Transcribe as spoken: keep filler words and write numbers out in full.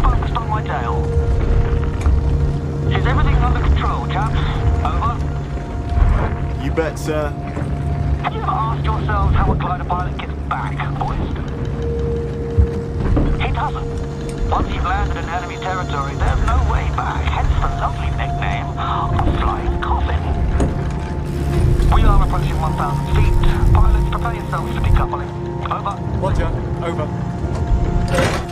focused on my tail. Is everything under control, chaps? Over. You bet, sir. Have you ever asked yourselves how a glider pilot gets back, boys? He doesn't. Once you've landed in enemy territory, there's no way back, hence the lovely nickname of Flying Coffin. We are approaching one thousand feet. Pilots, prepare yourselves for decoupling. Over. Roger. Over.